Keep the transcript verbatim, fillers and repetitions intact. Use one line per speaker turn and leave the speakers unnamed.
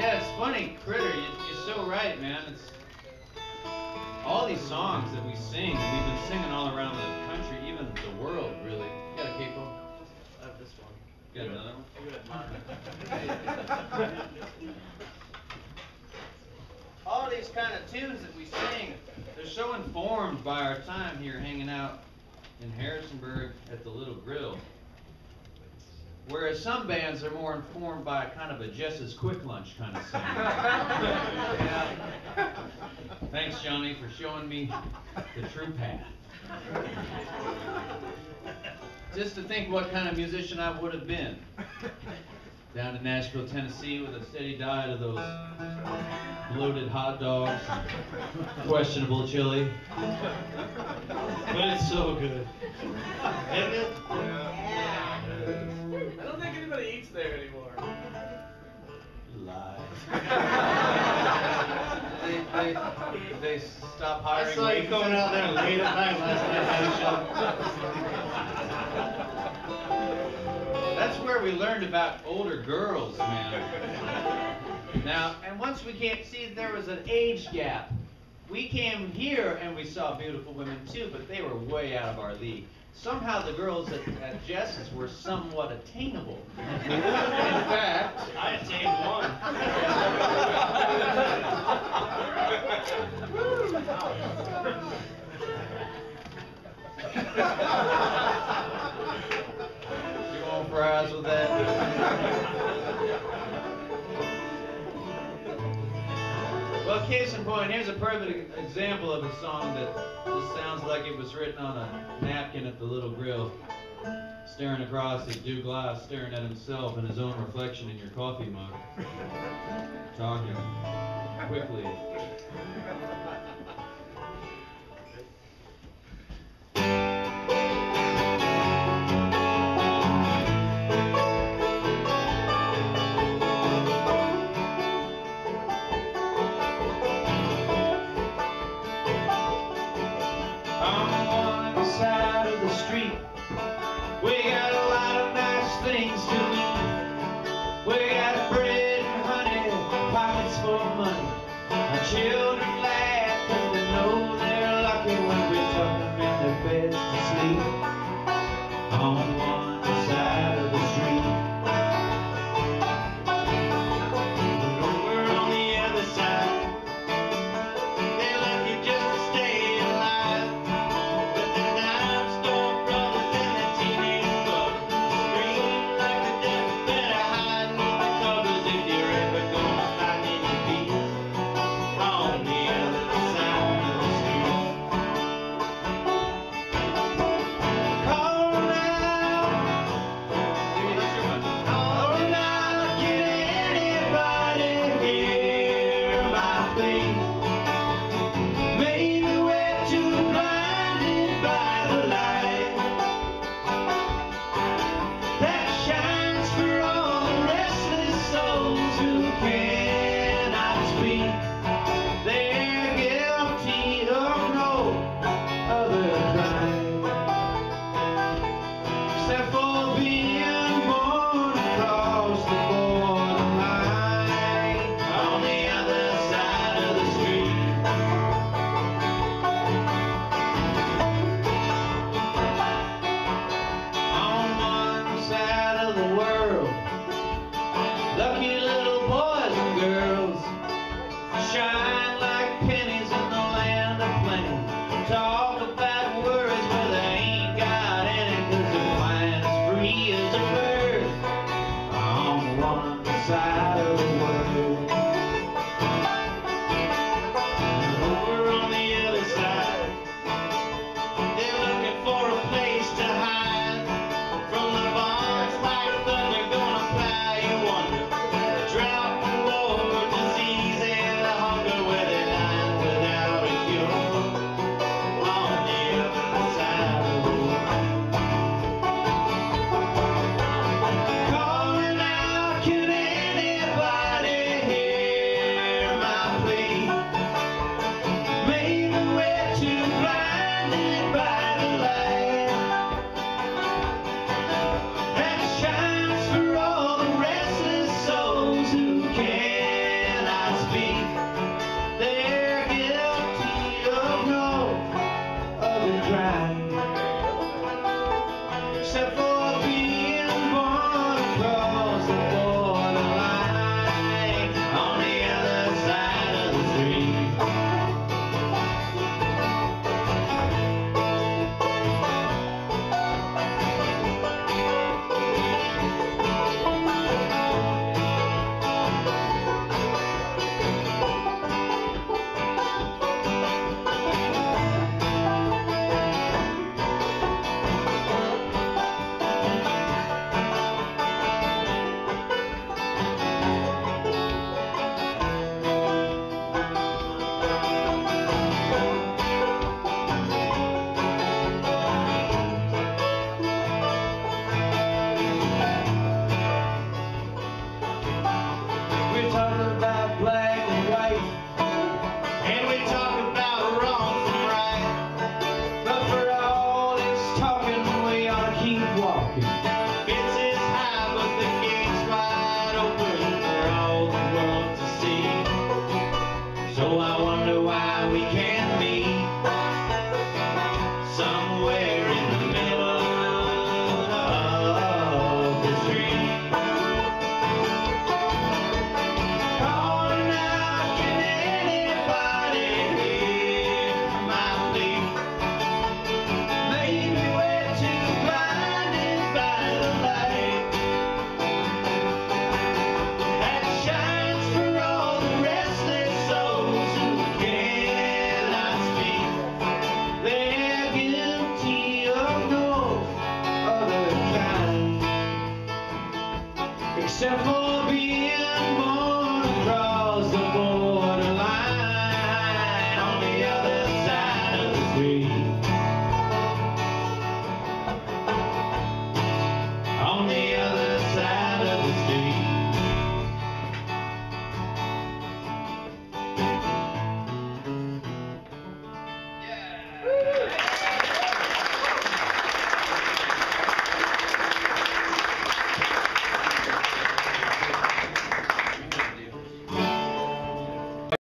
Yeah, it's funny, Critter, you, you're so right, man. It's all these songs that we sing, that we've been singing all around the country, even the world, really. You got a capo?
I have this one.
You got another one?
You got mine.
All these kind of tunes that we sing, they're so informed by our time here hanging out in Harrisonburg at the Little Grill. Whereas some bands are more informed by kind of a Jess's Quick Lunch kind of sound. Yeah. Thanks, Johnny, for showing me the true path. Just to think what kind of musician I would have been. Down in Nashville, Tennessee, with a steady diet of those bloated hot dogs, questionable chili. But it's so good. Isn't it?
Yeah. I don't think anybody eats there anymore.
Lie. they, they, they stop hiring.
I saw you going out there late at night last night at a show.
That's where we learned about older girls, man. Now, and once we came, see, there was an age gap. We came here and we saw beautiful women too, but they were way out of our league. Somehow the girls at, at Jess's were somewhat attainable. In fact,
I attained one.
You want fries with that? Well, case in point, here's a perfect example of a song that just sounds like it was written on a napkin at the Little Grill, staring across at blue glass, staring at himself and his own reflection in your coffee mug, talking quickly. We got a lot of nice things to eat. We got bread and honey, pockets full of money. Our children laugh cause they know they're lucky when we tuck them in their beds to sleep. On one side of the street. But over on the other side, they're lucky just to stay alive. With the dime store brothers and the teenage club, scream like the devil, better hide beneath the covers if you're ever gonna find any peace on the other side of the street. Call now, call now, can anybody hear my plea? Maybe we're too blinded by the light that shines for all the restless souls who cannot speak. They're guilty of no other crime except for being born across the borderline on the other side of the street. On one side of the world, lucky little boys and girls shine like pennies in the land of plenty. Talk about worries where they ain't got any, cause they're flying as free as a bird. On one side of the world. And over on the other side, they're looking for a place to hide from the bombs like thunder gonna fly. You wonder, drought, war, disease, and the hunger where they lie without a cure. On the other side of the world. Calling out, can anybody We talk about black and white,
And we talk about wrong from right.
but for all this talking, we ought to keep walking.
Fence is high, but the gate's wide open for all the world to see.
So I wonder why we can't meet
Somewhere in the middle
of the street. Calling out, can anybody hear my plea? Maybe we're too blinded by the light that shines for all the restless souls who cannot speak. They're guilty of no other kind, except for being born across the border.